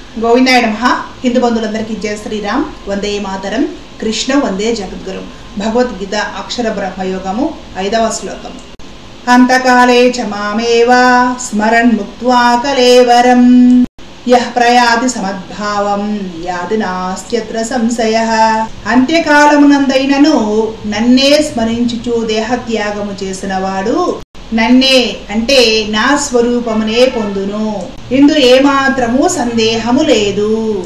గోవిందాయ నమః. హిందూ బంధువులందరికీ జయ శ్రీరామ్. వందే మాతరం. కృష్ణ వందే జగద్గురు. భగవద్గీత అక్షర బ్రహ్మయోగము 5వ శ్లోకం. అంతకాలే చ మామేవ స్మరన్ ముక్త్వా కలేవరం యః ప్రయాతి సమద్భావం యాతి నాస్త్యత్ర సంశయః. అంత్యకాలమునందైనను నన్నే స్మరించుచు దేహత్యాగము చేసినవాడు నన్నే అంటే నా స్వరూపమునే పొందును, ఇందు ఏమాత్రము సందేహము లేదు.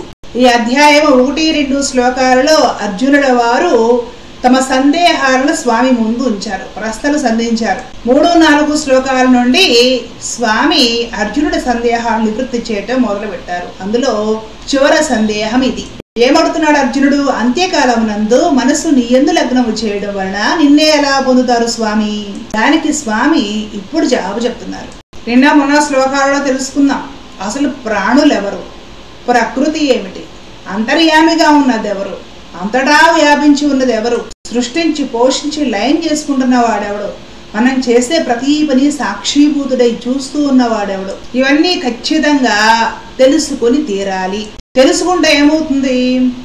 ఈ అధ్యాయం 1-2 శ్లోకాలలో అర్జునుల వారు తమ సందేహాలను స్వామి ముందు ఉంచారు, ప్రశ్నలు సంధించారు. 3-4 శ్లోకాల నుండి స్వామి అర్జునుడి సందేహాలను నివృత్తి చేయటం మొదలు పెట్టారు. అందులో చివరి సందేహం ఇది. ఏమడుతున్నాడు అర్జునుడు? అంత్యకాలమునందు మనసు నీ యందు లగ్నము చేయడం వలన నిన్నే ఎలా పొందుతారు స్వామి? దానికి స్వామి ఇప్పుడు జవాబు చెప్తున్నారు. నిన్న మొన్న శ్లోకాలలో తెలుసుకుందాం. అసలు ప్రాణులు ఎవరు, ప్రకృతి ఏమిటి, అంతర్యామిగా ఉన్నది ఎవరు, అంతటా వ్యాపించి ఉన్నది ఎవరు, సృష్టించి పోషించి లయం చేసుకుంటున్న వాడెవడు, మనం చేసే ప్రతి పని సాక్షిభూతుడై చూస్తూ ఉన్నవాడెవడు, ఇవన్నీ ఖచ్చితంగా తెలుసుకొని తీరాలి. తెలుసుకుంటే ఏమవుతుంది?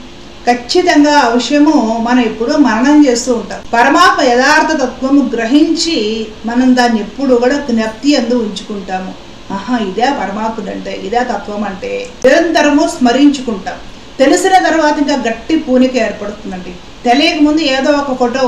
ఖచ్చితంగా ఆ విషయము మనం ఎప్పుడూ మననం చేస్తూ ఉంటాం. పరమాత్మ యథార్థ తత్వము గ్రహించి మనం దాన్ని ఎప్పుడు కూడా జ్ఞప్తి అందు ఉంచుకుంటాము. ఇదే పరమాత్ముడు అంటే, ఇదే తత్వం అంటే నిరంతరము స్మరించుకుంటాం. తెలిసిన తర్వాత ఇంకా గట్టి పూనిక ఏర్పడుతుందండి. తెలియక ముందు ఏదో ఒక ఫోటో,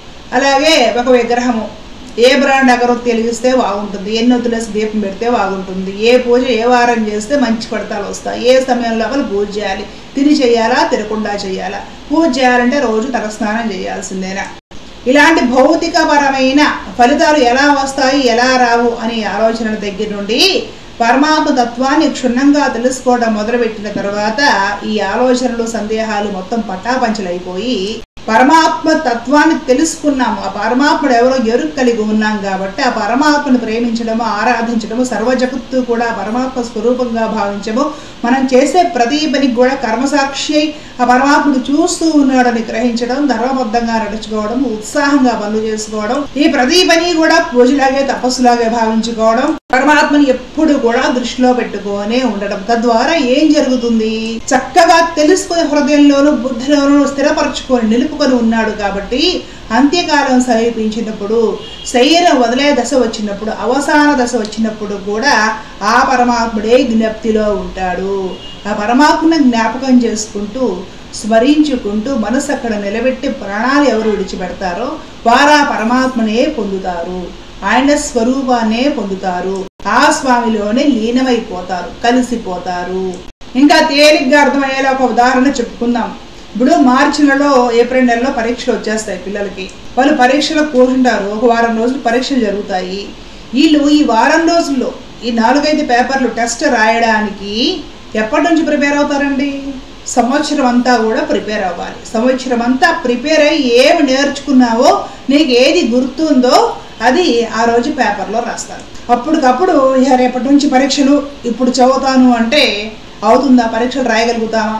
అలాగే ఒక విగ్రహము, ఏ బ్రాండ్ అగరొత్తి వెలిగిస్తే బాగుంటుంది, ఎన్ని ఒత్తులేసి దీపం పెడితే బాగుంటుంది, ఏ పూజ ఏ వారం చేస్తే మంచి ఫలితాలు వస్తాయి, ఏ సమయంలో అక్కడ పూజ చేయాలి, తిని చేయాలా తినకుండా చేయాలా, పూజ చేయాలంటే రోజు తలస్నానం చేయాల్సిందేనా, ఇలాంటి భౌతికపరమైన ఫలితాలు ఎలా వస్తాయి ఎలా రావు అనే ఆలోచనల దగ్గర నుండి పరమాత్మ తత్వాన్ని క్షుణ్ణంగా తెలుసుకోవడం మొదలుపెట్టిన తర్వాత ఈ ఆలోచనలు సందేహాలు మొత్తం పటాపంచలైపోయి పరమాత్మ తత్వాన్ని తెలుసుకున్నాము. ఆ పరమాత్ముడు ఎవరో ఎరుక కలిగి ఉన్నాం కాబట్టి ఆ పరమాత్మను ప్రేమించడము, ఆరాధించడము, సర్వజగత్తు కూడా పరమాత్మ స్వరూపంగా భావించము, మనం చేసే ప్రతి పనికి కూడా కర్మసాక్షి అయి ఆ పరమాత్ముడు చూస్తూ ఉన్నాడని గ్రహించడం, ధర్మబద్ధంగా నడుచుకోవడం, ఉత్సాహంగా పనులు చేసుకోవడం, ఈ ప్రతి పని కూడా పూజలాగే తపస్సులాగే భావించుకోవడం, పరమాత్మని ఎప్పుడు కూడా దృష్టిలో పెట్టుకోనే ఉండడం. తద్వారా ఏం జరుగుతుంది? చక్కగా తెలుసుకుని హృదయంలోనూ బుద్ధిలోనూ స్థిరపరచుకొని నిలుపుకొని ఉన్నాడు కాబట్టి అంత్యకాలం సమీపించినప్పుడు, శరీరం వదిలే దశ వచ్చినప్పుడు, అవసాన దశ వచ్చినప్పుడు కూడా ఆ పరమాత్ముడే జ్ఞప్తిలో ఉంటాడు. ఆ పరమాత్మను జ్ఞాపకం చేసుకుంటూ స్మరించుకుంటూ మనసు అక్కడ నిలబెట్టి ప్రాణాలు ఎవరు విడిచిపెడతారో వారు ఆ పరమాత్మనే పొందుతారు, ఆయన స్వరూపాన్నే పొందుతారు, ఆ స్వామిలోనే లీనమైపోతారు, కలిసిపోతారు. ఇంకా తేలిగ్గా అర్థమయ్యేలా ఒక ఉదాహరణ చెప్పుకుందాం. ఇప్పుడు మార్చి నెలలో ఏప్రిల్ నెలలో పరీక్షలు వచ్చేస్తాయి పిల్లలకి. వాళ్ళు పరీక్షలు కూర్చుంటారు. ఒక వారం రోజులు పరీక్షలు జరుగుతాయి. వీళ్ళు ఈ వారం రోజుల్లో ఈ 4-5 పేపర్లు టెస్ట్ రాయడానికి ఎప్పటి నుంచి ప్రిపేర్ అవుతారండి? సంవత్సరం అంతా కూడా ప్రిపేర్ అవ్వాలి. సంవత్సరం అంతా ప్రిపేర్ అయ్యి ఏమి నేర్చుకున్నావో, నీకు ఏది గుర్తుందో అది ఆ రోజు పేపర్లో రాస్తారు. అప్పటికప్పుడు రేపటి నుంచి పరీక్షలు ఇప్పుడు చదువుతాను అంటే అవుతుందా? పరీక్షలు రాయగలుగుతామా?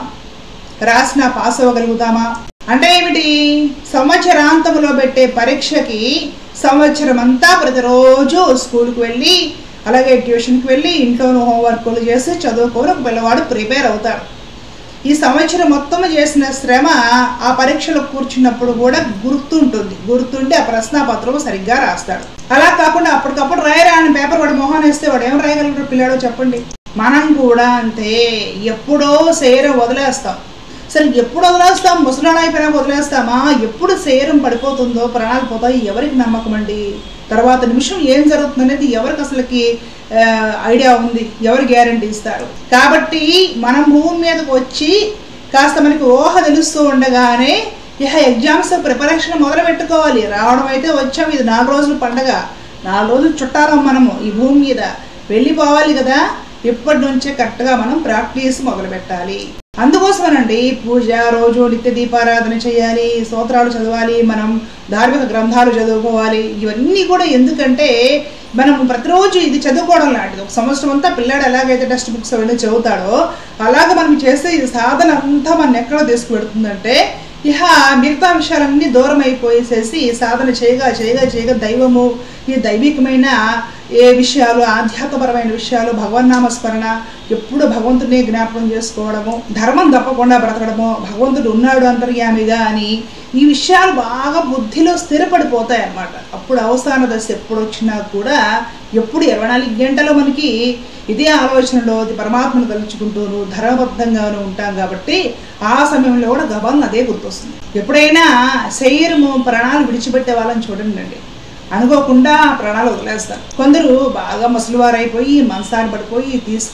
రాసినా పాస్ అవ్వగలుగుతామా? అంటే ఏమిటి? సంవత్సరాంతంలో పెట్టే పరీక్షకి సంవత్సరం అంతా ప్రతిరోజు స్కూల్కి వెళ్ళి, అలాగే ట్యూషన్కి వెళ్ళి, ఇంట్లోనూ హోంవర్క్లు చేసి చదువుకొని ఒక పిల్లవాడు ప్రిపేర్ అవుతాడు. ఈ సంవత్సరం మొత్తం చేసిన శ్రమ ఆ పరీక్షలో కూర్చున్నప్పుడు కూడా గుర్తుంటే ఆ ప్రశ్నాపత్రం సరిగ్గా రాస్తాడు. అలా కాకుండా అప్పటికప్పుడు రాయరా అని పేపర్ వాడు మొహాన్ వేస్తే వాడు ఏం రాయగలరు పిల్లాడో చెప్పండి. మనం కూడా అంతే, ఎప్పుడో శరీరం వదిలేస్తాం. సరే ఎప్పుడు వదిలేస్తాం? ముసలాడు అయిపోయినా వదిలేస్తామా? ఎప్పుడు శరీరం పడిపోతుందో, ప్రాణాలు పోతాయి, ఎవరికి నమ్మకం అండి? తర్వాత నిమిషం ఏం జరుగుతుంది అనేది ఎవరికి అసలుకి ఐడియా ఉంది? ఎవరు గ్యారంటీ ఇస్తారు? కాబట్టి మనం భూమి మీదకి వచ్చి కాస్త మనకి ఊహ తెలుస్తూ ఉండగానే ఎగ్జామ్స్ ప్రిపరేషన్ మొదలు పెట్టుకోవాలి. రావడం అయితే వచ్చాం, ఇది 4 రోజులు పండగ, 4 రోజులు చుట్టారం మనము ఈ భూమి మీద వెళ్ళిపోవాలి కదా. ఇప్పటి నుంచే కరెక్ట్గా మనం ప్రాక్టీస్ మొదలు పెట్టాలి. అందుకోసమేనండి పూజ, రోజు నిత్య దీపారాధన చేయాలి, స్తోత్రాలు చదవాలి, మనం ధార్మిక గ్రంథాలు చదువుకోవాలి. ఇవన్నీ కూడా ఎందుకంటే మనం ప్రతిరోజు ఇది చదువుకోవడం లాంటిది. ఒక సంవత్సరం అంతా పిల్లాడు ఎలాగైతే టెక్స్ట్ బుక్స్ అవన్నీ చదువుతాడో అలాగే మనం చేసే ఈ సాధన అంతా మన ఎక్కడ తీసుకుపెడుతుందంటే మిగతా విషయాలన్నీ దూరం అయిపోయేసేసి సాధన చేయగా దైవము, ఈ దైవికమైన ఏ విషయాలు ఆధ్యాత్మపరమైన విషయాలు, భగవన్నామస్మరణ, ఎప్పుడు భగవంతుడిని జ్ఞాపకం చేసుకోవడము, ధర్మం తప్పకుండా బ్రతకడము, భగవంతుడు ఉన్నాడు అంతర్యామిగా అని ఈ విషయాలు బాగా బుద్ధిలో స్థిరపడిపోతాయి అన్నమాట. అప్పుడు అవసాన దశ ఎప్పుడు వచ్చినా కూడా ఎప్పుడు 24 గంటలు మనకి ఇదే ఆలోచనలో పరమాత్మను తలుచుకుంటూను ధర్మబద్ధంగాను ఉంటాం కాబట్టి ఆ సమయంలో కూడా గబాలను అదే గుర్తొస్తుంది. ఎప్పుడైనా శరీరము ప్రాణాలు విడిచిపెట్టే వాళ్ళని చూడండి అండి, అనుకోకుండా ప్రాణాలు వదిలేస్తారు. కొందరు బాగా ముసలివారైపోయి మనసాన్ని పడిపోయి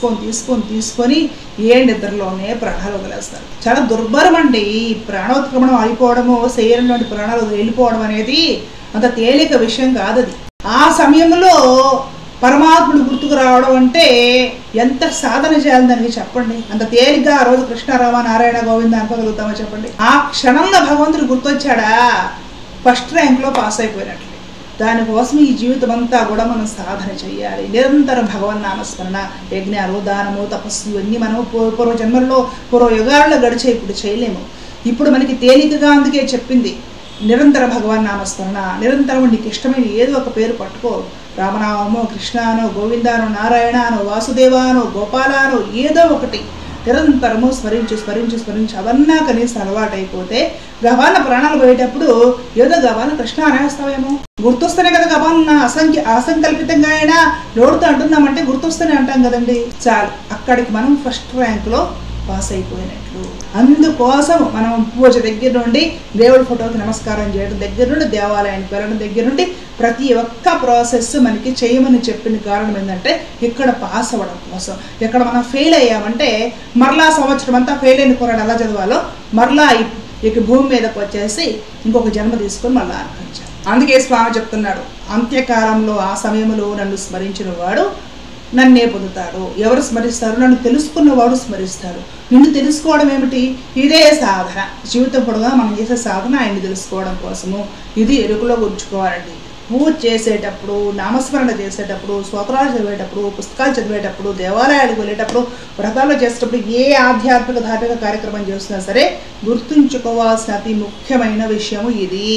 తీసుకొని ఏ నిద్రలోనే ప్రాణాలు వదిలేస్తారు. చాలా దుర్భరం అండి. ప్రాణోత్క్రమణం అయిపోవడము, శరీరంలోని ప్రాణాలు వెళ్ళిపోవడం అనేది అంత తేలిక విషయం కాదు. అది ఆ సమయంలో పరమాత్ముడు గుర్తుకు రావడం అంటే ఎంత సాధన చేయాలి దానికి చెప్పండి. అంత తేలిగ్గా ఆ రోజు కృష్ణ రామ నారాయణ గోవింద అనుకోగలుగుతామో చెప్పండి. ఆ క్షణంలో భగవంతుడు గుర్తొచ్చాడా ఫస్ట్ ర్యాంక్లో పాస్ అయిపోయినట్లు. దానికోసం ఈ జీవితం అంతా కూడా మనం సాధన చేయాలి. నిరంతరం భగవన్నామస్మరణ, యజ్ఞాలు, దానము, తపస్సు ఇవన్నీ మనం పూర్వ జన్మల్లో పూర్వ యుగాల్లో గడిచే ఇప్పుడు చేయలేము. ఇప్పుడు మనకి తేలికగా అందుకే చెప్పింది నిరంతర భగవన్నామస్మరణ. నిరంతరం నీకు ఇష్టమైన ఏదో ఒక పేరు పట్టుకో, రామనామో, కృష్ణానో, గోవిందానో, నారాయణానో, వాసుదేవానో, గోపాలానో ఏదో ఒకటి నిరంతరము స్మరించి అవన్నా కనీసం అలవాటు అయిపోతే గవాన ప్రాణాలు పోయేటప్పుడు ఏదో గవాన కృష్ణ అనేస్తావేమో. గుర్తొస్తేనే కదా గవాన అసంకల్పితంగా అయినా నోడుతూ అంటున్నామంటే గుర్తొస్తూనే అంటాం కదండి. చాలు, అక్కడికి మనం ఫస్ట్ ర్యాంక్లో పాస్ అయిపోయినట్లు. అందుకోసం మనం పూజ దగ్గర నుండి దేవుడి ఫోటోకి నమస్కారం చేయడం దగ్గర నుండి దేవాలయానికి వెళ్ళడం దగ్గర నుండి ప్రతి ఒక్క ప్రాసెస్ మనకి చేయమని చెప్పిన కారణం ఏంటంటే ఇక్కడ పాస్ అవ్వడం కోసం. ఇక్కడ మనం ఫెయిల్ అయ్యామంటే మరలా సంవత్సరం అంతా ఫెయిల్ అయిన కూరడు ఎలా చదవాలో మరలా ఇక భూమి మీదకి వచ్చేసి ఇంకొక జన్మ తీసుకొని మళ్ళీ అనుభవించాలి. అందుకే స్వామి చెప్తున్నాడు, అంత్యకాలంలో ఆ సమయంలో నన్ను స్మరించిన వాడు నన్నే పొందుతాడు. ఎవరు స్మరిస్తారు? నన్ను తెలుసుకున్నవాడు స్మరిస్తాడు. నిన్ను తెలుసుకోవడం ఏమిటి? ఇదే సాధన. జీవితం పొడవుగా మనం చేసే సాధన ఆయన్ని తెలుసుకోవడం కోసము. ఇది ఎరుకులో ఉంచుకోవాలండి. పూజ చేసేటప్పుడు, నామస్మరణ చేసేటప్పుడు, స్తోత్రాలు చదివేటప్పుడు, పుస్తకాలు చదివేటప్పుడు, దేవాలయాలకు వెళ్ళేటప్పుడు, వ్రతాలు చేసేటప్పుడు, ఏ ఆధ్యాత్మిక ధార్మిక కార్యక్రమం చేస్తున్నా సరే గుర్తుంచుకోవాల్సిన అతి ముఖ్యమైన విషయము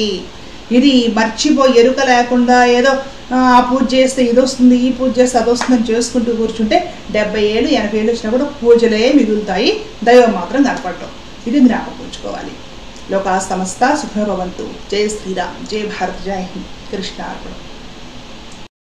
ఇది మర్చిపోయి ఎరుక లేకుండా ఏదో ఆ పూజ చేస్తే ఇది వస్తుంది, ఈ పూజ చేస్తే అది వస్తుందని చేసుకుంటూ కూర్చుంటే 70 ఏళ్ళు 80 ఏళ్ళు వచ్చినా కూడా పూజలే మిగులుతాయి, దైవం మాత్రం కనపడటం. ఇది జ్ఞాపకం ఉంచుకోవాలి. లోకా సమస్త సుఖినో భవంతు. జై శ్రీరామ్, జై భారత్, జై హింద్. కృష్ణ అర్పణం.